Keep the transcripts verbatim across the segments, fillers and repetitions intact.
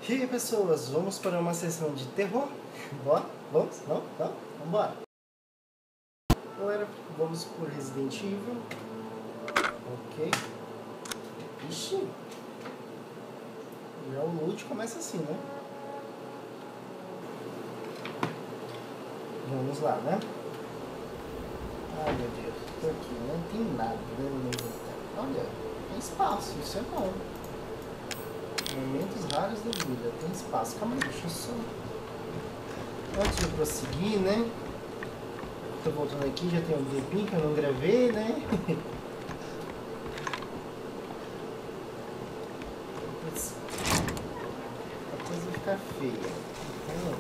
Ok, pessoas, vamos para uma sessão de terror? Bora? Vamos? Não? Não? Vambora! Galera, vamos por Resident Evil. Ok. Ixi! Já o loot começa assim, né? Vamos lá, né? Ai meu Deus, tô aqui, não tem nada, né? Olha, tem espaço, isso é bom. Momentos raros da vida, tem espaço. Calma aí, deixa eu só... Antes de prosseguir, né? Tô voltando aqui, já tem um tempinho que eu não gravei, né? A coisa vai ficar feia. Então,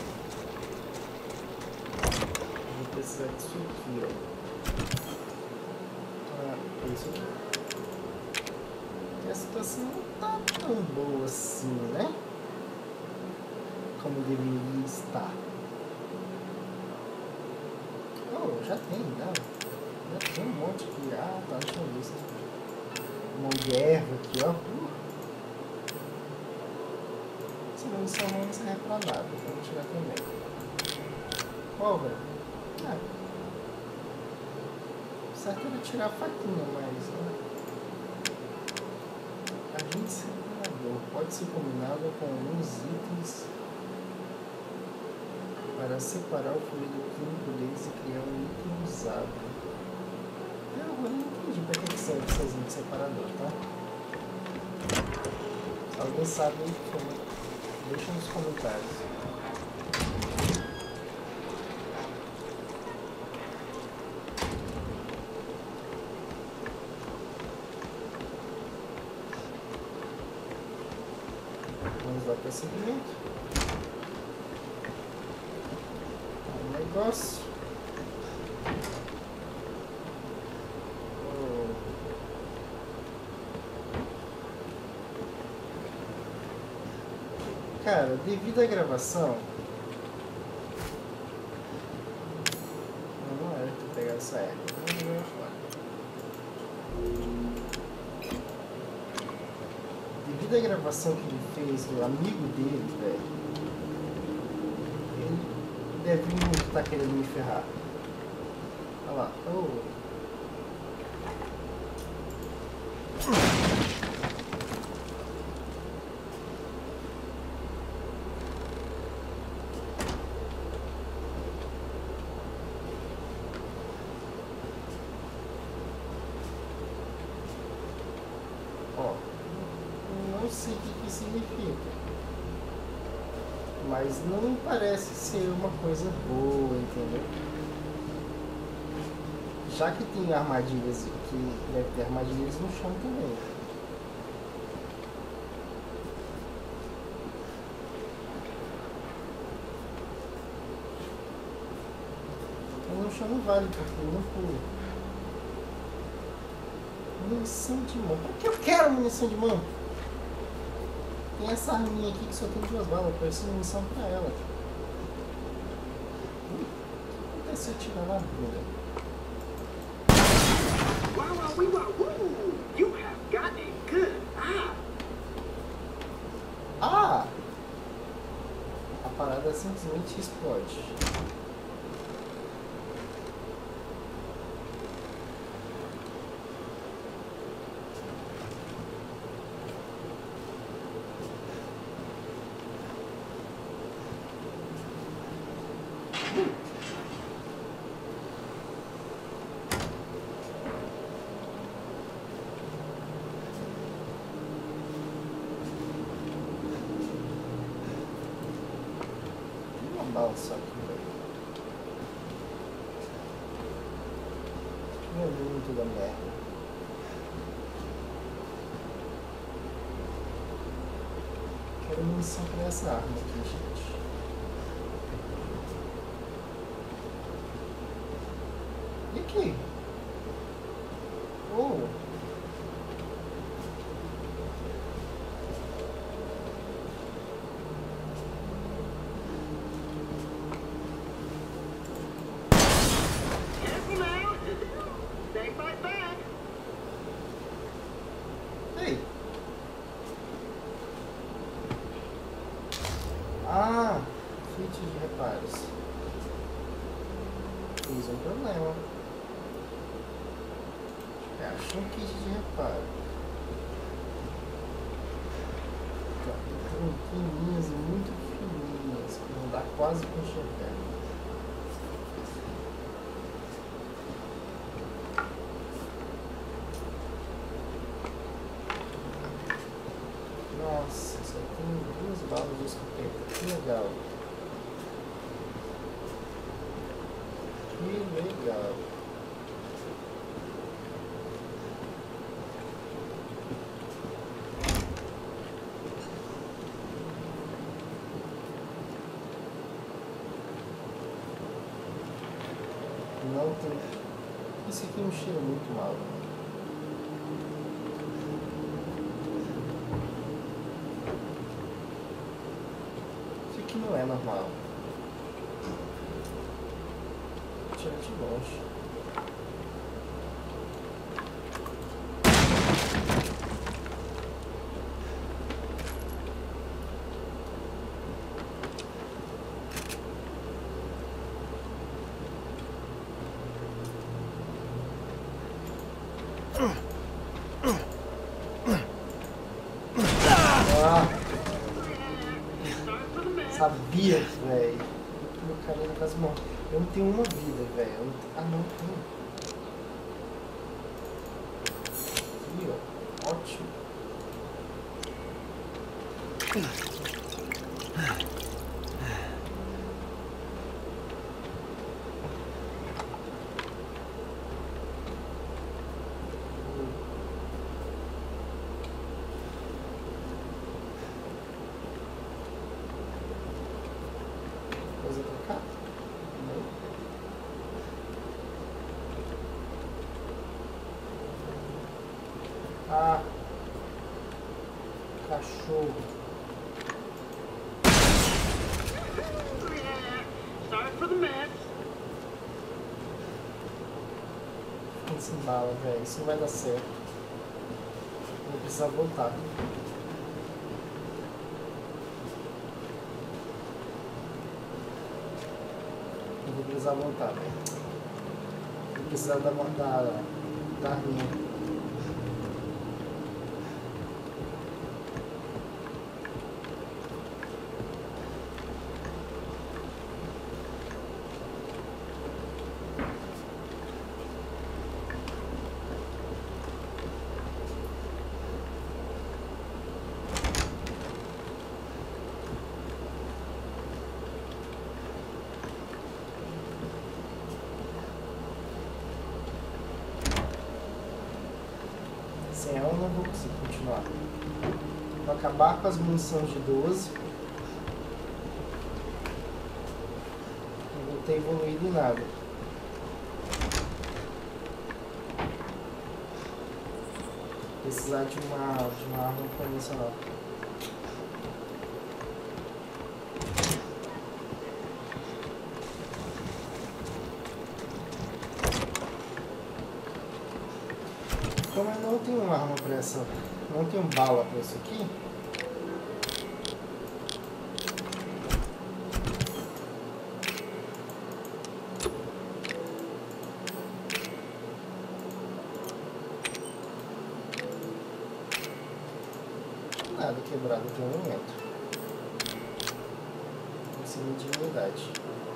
vou precisar disso aqui, ó. Ah, isso aqui. A situação não tá tão boa assim, né? Como deveria estar. Oh, já tem, não. Já tem um monte aqui. Ah, tá, deixa eu ver isso. Um monte de erva aqui, ó. Uh. Essa munição não serve pra nada, então vou tirar também. Pólvora. Ah. O certo era tirar a faquinha, mas... Né? Agente separador pode ser combinado com alguns itens para separar o fluido químico deles e criar um item usável. Eu agora não entendi para que serve esses itens separador, tá? Se alguém sabe, por favor, deixa nos comentários. Vamos lá para seguimento. Um negócio. Oh. Cara, devido à gravação. Não, não era que pegar essa erva. Vamos jogar fora. Devido à gravação que ele fez do amigo dele, velho, ele deve muito estar querendo me ferrar. Olha lá. Oh. Ó. Não sei o que isso significa, mas não me parece ser uma coisa boa, entendeu? Já que tem armadilhas, que deve ter armadilhas no chão também. Então no chão não vale, porque eu não pulo. Munição de mão. Por que eu quero munição de mão? Tem essa arminha aqui que só tem duas balas. Eu preciso de munição pra ela. Ui, o que acontece se eu tirar na bunda? Ah! A parada simplesmente explode. Só aqui, velho. Não é muito da merda. Quero munição pra essa arma aqui, gente. E aqui? Oh! Ei! Ah, kit de reparos. Fiz um problema. Acho um kit de reparo. Tem fininhas e muito fininhas, que não dá quase para enxergar. Nossa, só tem duas balas de escopeta. Que legal. Que legal. Não tem. Esse aqui não cheira muito mal. Isso aqui não é normal. Tira de longe. Sabia, velho. Meu carinha quase morre. Eu não tenho uma vida, velho. Não... Ah, não tenho. Aqui, ó. Ótimo. Coisa pra cá? Não. Ah. Cachorro. Sorry for the mess. Fica sem bala, velho. Isso não vai dar certo. Vou precisar voltar. Eu vou precisar voltar, velho. Vou precisar da da, da arminha. Sem ela eu não vou conseguir continuar. Vou acabar com as munições de doze. Não vou ter evoluído em nada. Vou precisar de uma, de uma arma convencional. Como eu não tenho uma arma para essa, não tenho bala para isso aqui, nada quebrado até o momento. Essa é a minha dignidade.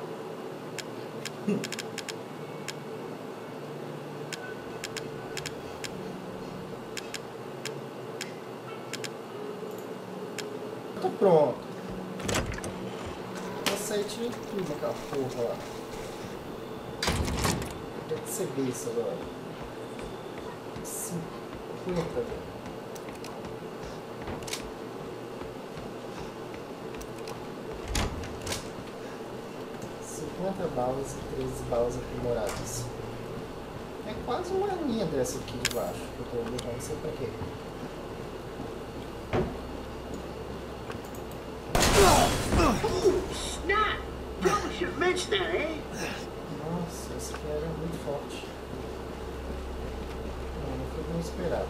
Tô pronto. Vou sair tirei tudo daquela porra lá. Deve ser isso agora. cinquenta, velho. cinquenta balas e treze balas aprimoradas. É quase uma linha dessa aqui de baixo que eu tô levando, não sei pra quê. Snap! Probably should have mentioned that, eh? Nossa, esse aqui era muito forte. Não, não foi como esperado.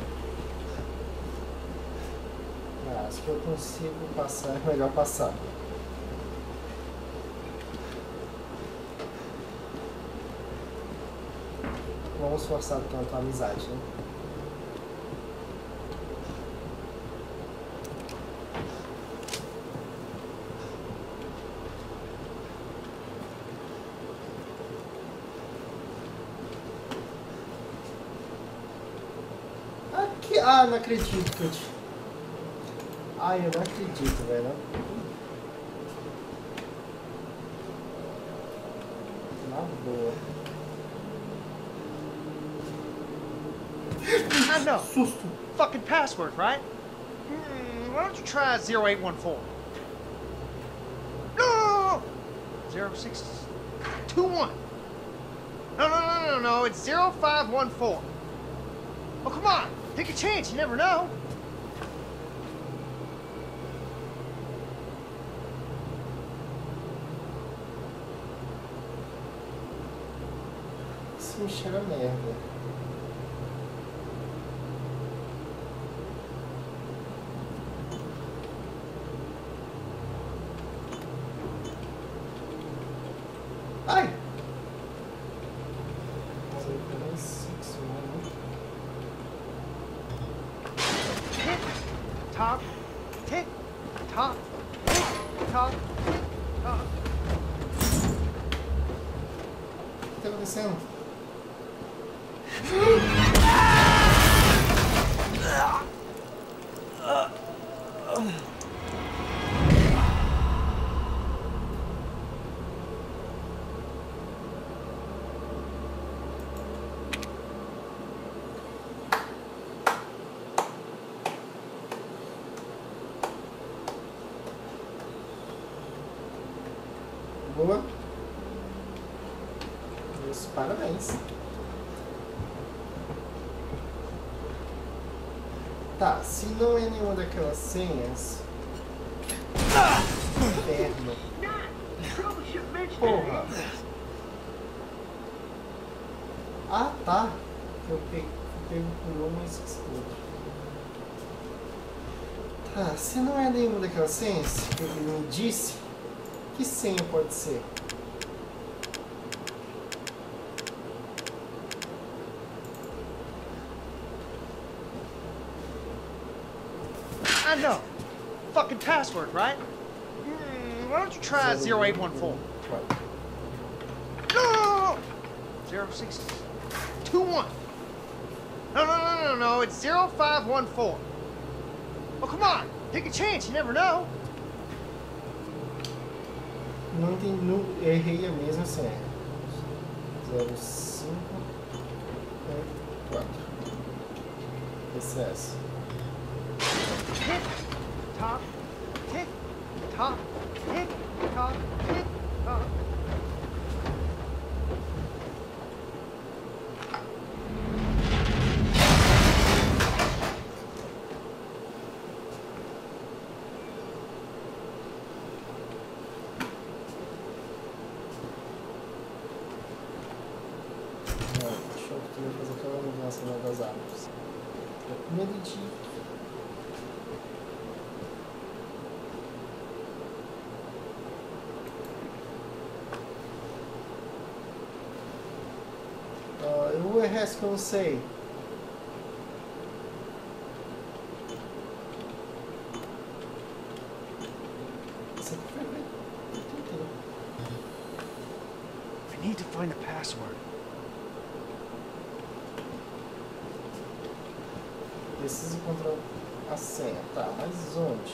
Ah, acho que eu consigo passar, é melhor passar. vamos forçar tanto a amizade, né? Aqui, ah, não acredito que eu te... Ai, eu não acredito, velho. Na boa. I know. Susto. Fucking password, right? Hmm, why don't you try zero eight one four? No, no, no, no. zero six two one. No, no, no, no, no, it's zero five one four. Oh, come on. Take a chance, you never know. Isso me cheira a merda. Ai! Tick, tock, tick, tock, tick, tock, tick, tock. O que tá acontecendo? Boa. Meus parabéns. Tá, se não é nenhuma daquelas senhas... Inferno. Porra. Ah, tá. Eu pego, pego por uma e esqueci por outra. Tá, se não é nenhuma daquelas senhas que ele me disse, que senha pode ser? I know. Fucking password, right? Hmm, why don't you try zero eight one four? No, no, no, no. zero six two one. No, no, no, no, no, it's zero five one four. Oh, come on. Take a chance, you never know. Não tem, não, errei a mesma senha. zero cinco quatro. Esse é essa. Tick, tock, tick, tock, tick, tock, tick, tock. Deixa eu queria fazer aquela mudança das árvores. Tô com medo de... Uh, o resto que eu não sei. Isso aqui foi bem. I need to find the password. Preciso encontrar a senha. Tá, mas onde?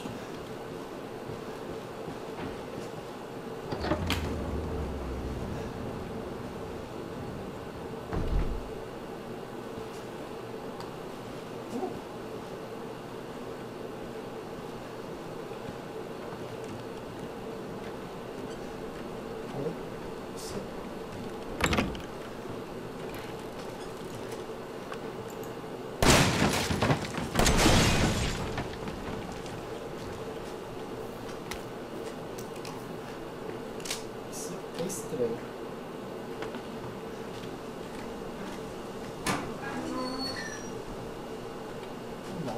É estranho. Não.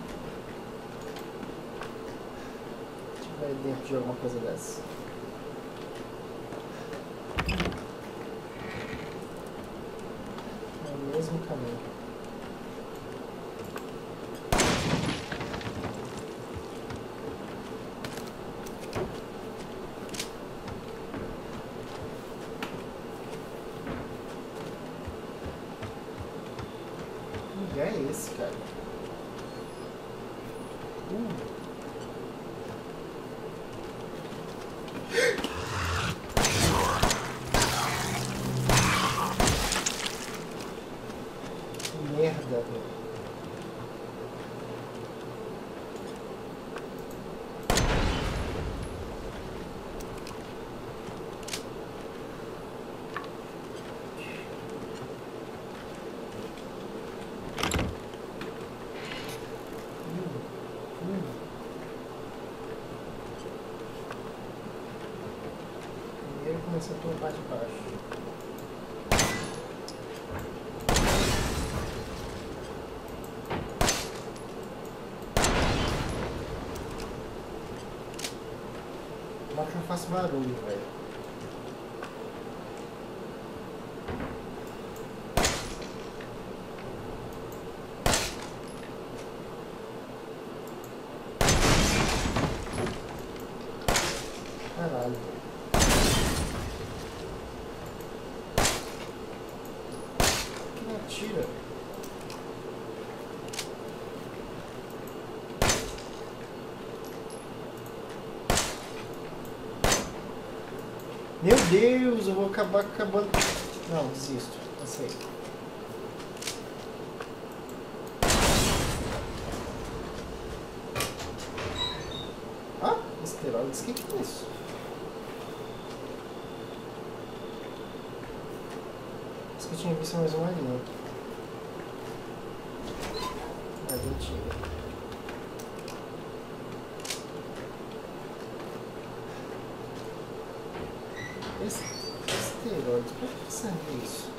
Se tiver dentro de alguma coisa dessa. é esse, cara? Uh. Que merda, velho. Começar pela parte de baixo. Mas eu faço barulho, velho. Caralho. Tira. Meu Deus, eu vou acabar acabando. Não, desisto. Não sei. Ah, esteroides, o que, que é isso? Acho que eu tinha visto mais uma linha. Mas antiga. Esse esteroide, pra que serve isso?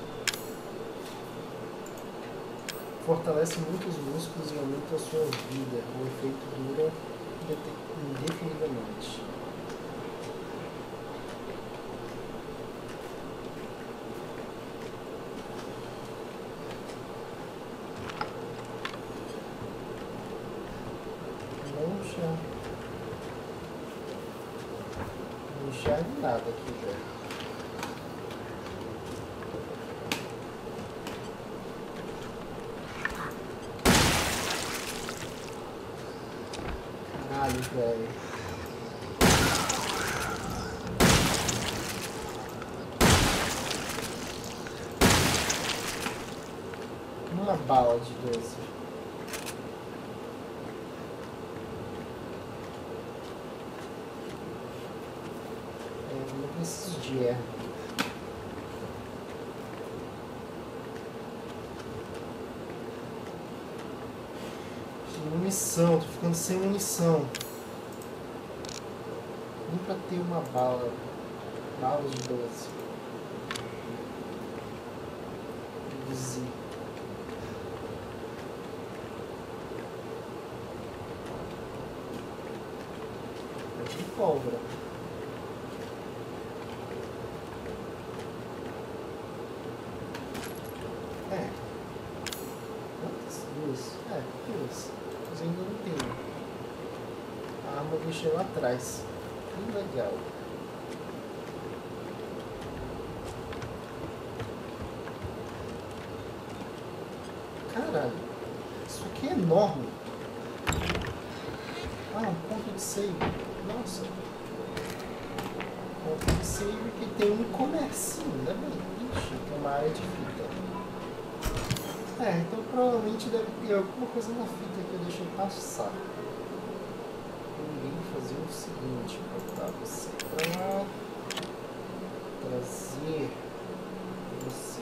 Fortalece muitos músculos e aumenta a sua vida. O efeito dura indefinidamente. Não enxergo nada aqui, velho. Caralho, velho. Uma bala de doze. Preciso de erro. De munição, tô ficando sem munição. Nem pra ter uma bala. Bala de doze. Reduzir. De pólvora. É. Quantas? Duas? É, duas. Mas ainda não tenho. A arma eu deixei lá atrás. Que legal. Caralho. Isso aqui é enorme. Ah, um ponto de save. Nossa. Ponto de save que tem um comercinho, ainda bem. Ixi, tem uma área de fita. É, então provavelmente deve ter alguma coisa na fita que eu deixei passar. Eu irei fazer o seguinte, vou botar você pra trazer você.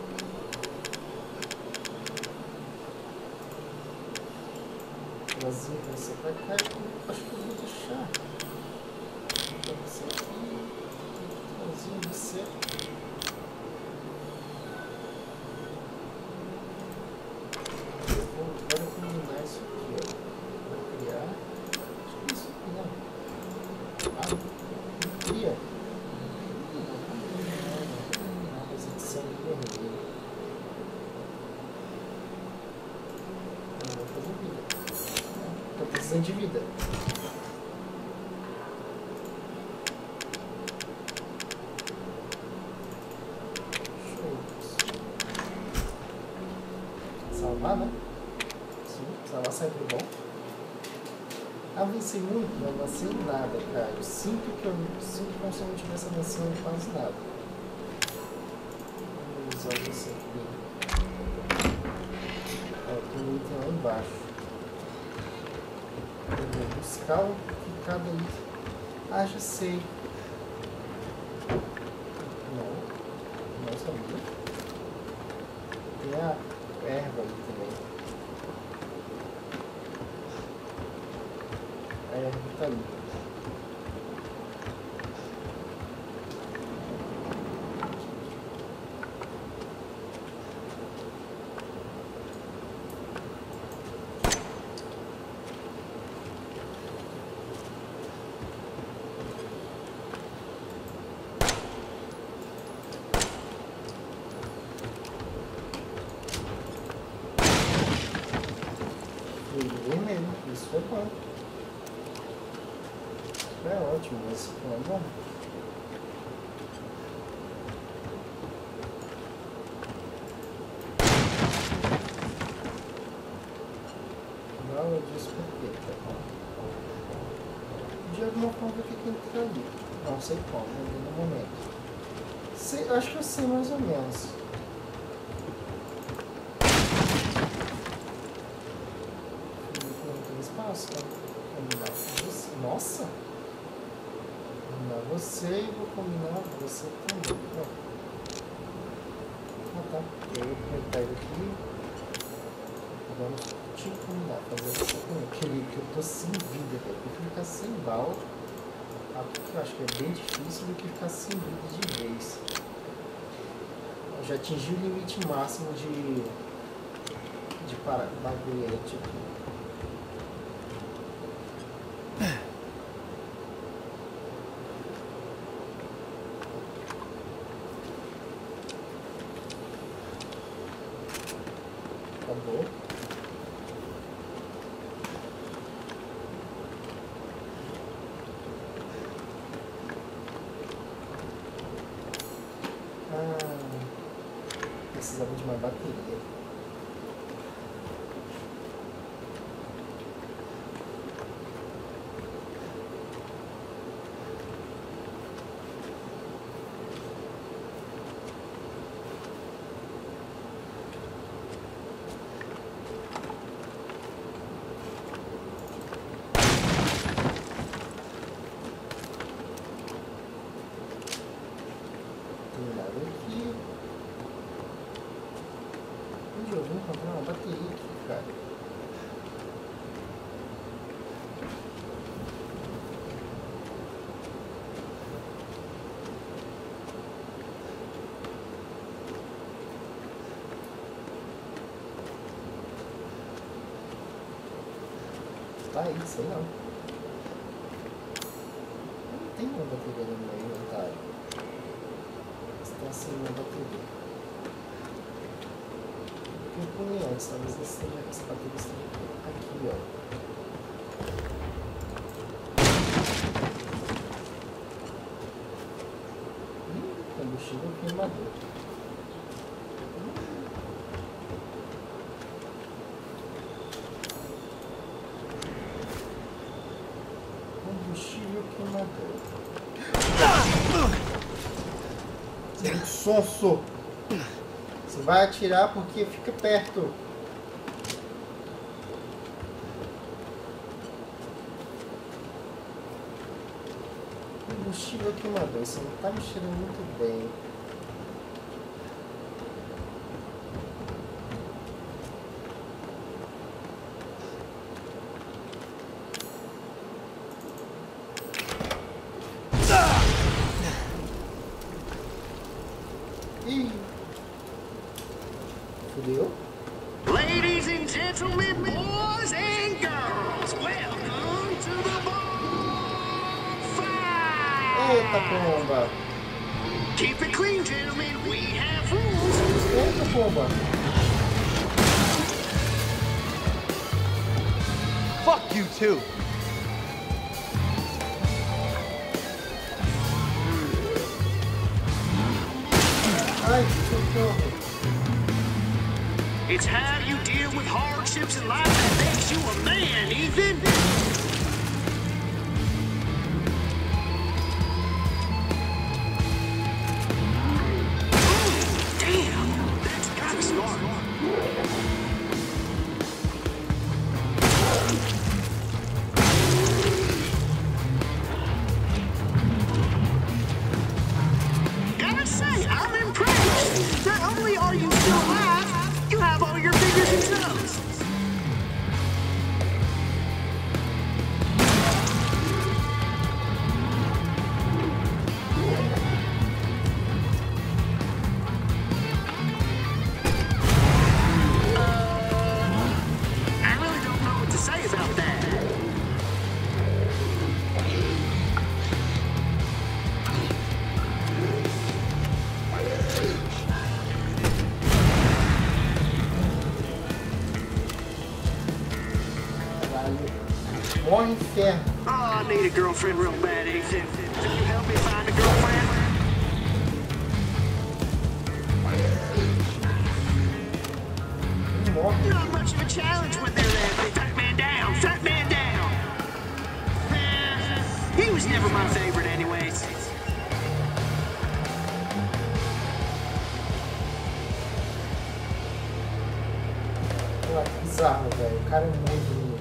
Trazer você pra cá, eu acho que eu vou deixar. Vou botar você aqui, trazer você. Agora eu vou combinar isso aqui, ó. Vou criar. Acho que isso aqui não. Ah, não cria. Não, mas edição de vermelho. Não, vou fazer vida. Tô precisando de vida. Show. Salvar, né? Sim, salvar sempre bom. Avancei muito, não avancei nada, cara. Eu sinto que eu sinto como se eu não estivesse avançando quase nada. Vamos usar isso aqui. Ó, tem um item lá embaixo. Eu vou buscar o que cada item. Ah, já sei. Não. Não sabia. Tem a erva ali também. A erva tá ali. Vermelho, isso é bom. Isso é ótimo, isso é bom. Não, eu disse por quê, tá bom? De alguma forma eu fiquei entrar ali. Não sei como, ainda no momento. Sei, acho que eu sei mais ou menos. Espaço, tá? Combinar com você. Nossa! Combinar você e vou combinar você também. Ó. Ah, tá. Eu vou pego aqui. Vamos te combinar. Fazer isso comigo. Aquele que eu tô sem vida, velho. Eu ficar sem bala. Aqui que eu acho que é bem difícil do que ficar sem vida de vez. Eu já atingi o limite máximo de. de para bagulhete aqui. Acabou. Ah, precisava de uma bateria. Aqui. Onde eu vou encontrar uma bateria aqui, cara? Tá aí, sei não. Não tem uma bateria no meu inventário. Está sem uma bateria. Eu punha antes, talvez essa bateria esteja aqui, ó. Hum, combustível queimador. Hum. Combustível queimador. Você é um sonso. Você vai atirar porque fica perto. Combustível queimador. Você não tá me cheirando muito bem. Ih. Fudeu. Ladies and gentlemen, boys and girls, welcome to the bonfire! Eita pomba. Keep it clean, gentlemen, we have rules. Eita pomba. Fuck you too. Ai, que socorro. It's how you deal with hardships in life. makes you a man, Ethan. Damn, that's gotta start. Gotta say, I'm impressed. Not only are you still alive, you have all your fingers and toes. Ó inferno. Oh, I need a girlfriend real bad, Ethan. Can you help me find a girlfriend? Not much of a challenge when they're there. Fat man down, fat man down. Eh, he was never my favorite anyways. Olha que bizarro, velho. O cara é muito lindo.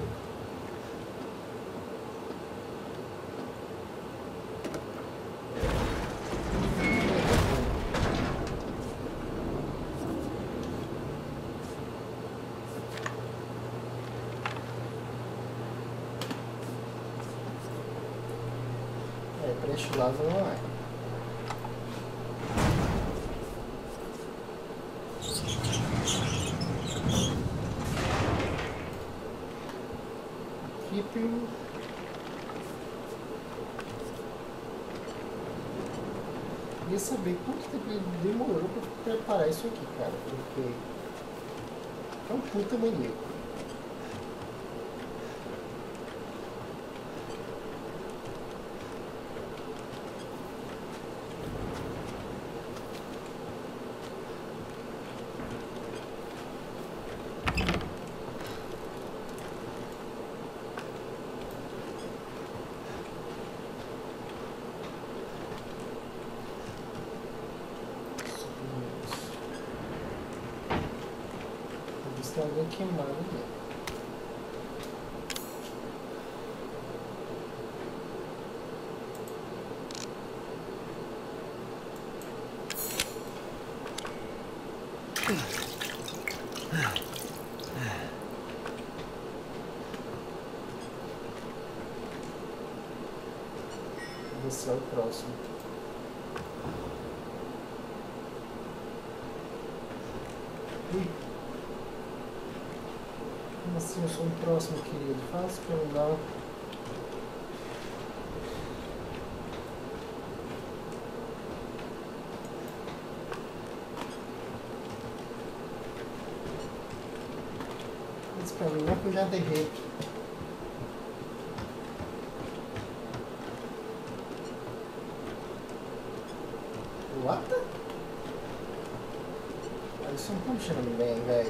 É, pra este lado não é. Keep Queria saber quanto tempo ele demorou pra preparar isso aqui, cara, porque é um puta maníaco. Tem alguém queimado ali. Esse é o próximo. Ui. Como assim eu sou um próximo, querido? Fácil pra não dar. Isso pra mim não, que eu já derreto. What? Eles estão puxando bem, velho.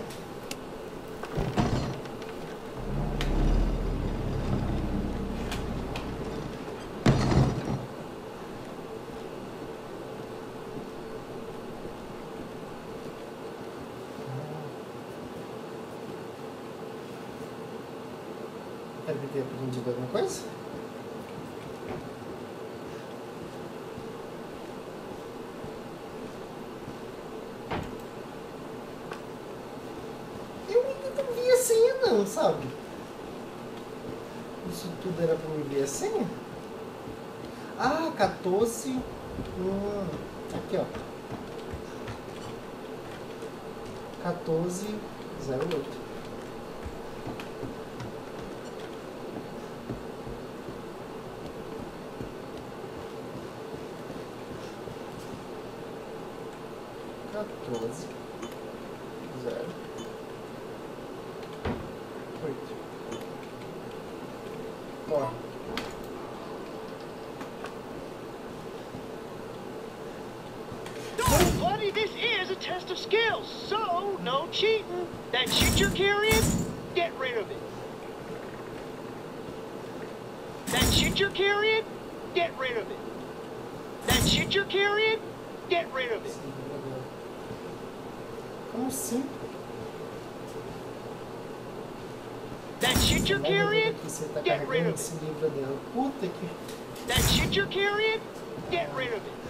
Deve ter aprendido alguma coisa? Eu ainda não vi a senha não, sabe? Isso tudo era pra me ver a senha? Ah, quatorze. Hum, aqui ó. quatorze zero oito. quatorze, zero, oito. Ó. No, buddy, this is a test of skills, so no cheating. That shit you're carrying, get rid of it. That shit you're carrying? Get rid of it. That shit you're carrying? Get rid of it. Como assim? That shit you're carrying? Você tá Get rid carregando of esse it. livro dela. Puta que... That shit you're carrying? Get rid of it.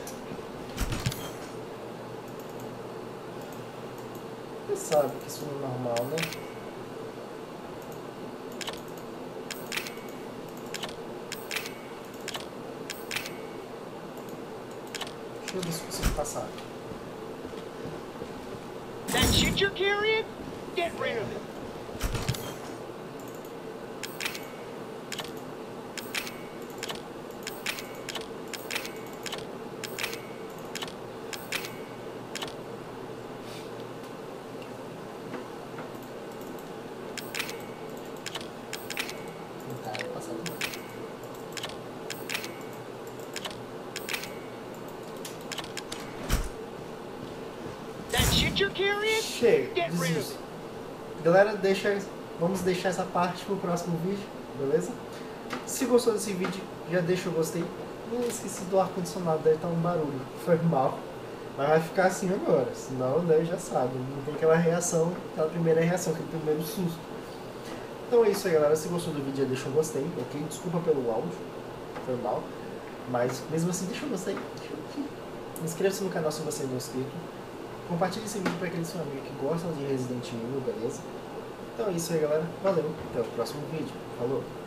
Você sabe que isso não é normal, né? Deixa eu ver se consigo passar. That shit you're carrying? Get rid of it. Tentar passar também. That shit you're carrying? Chega, Get rid of desisto. it. Galera, deixa, vamos deixar essa parte pro próximo vídeo, beleza? Se gostou desse vídeo, já deixa o gostei. Não esqueci do ar-condicionado, deve estar um barulho. Foi mal. Mas vai ficar assim agora, senão né, já sabe. Não tem aquela reação, aquela primeira reação, aquele primeiro susto. Então é isso aí, galera. Se gostou do vídeo, já deixa um gostei, ok? Desculpa pelo áudio, foi mal. Mas mesmo assim, deixa um gostei. Inscreva-se no canal se você não é inscrito. Compartilhe esse vídeo para aqueles seus amigos que gostam de Resident Evil, beleza? Então é isso aí, galera. Valeu. Até o próximo vídeo. Falou.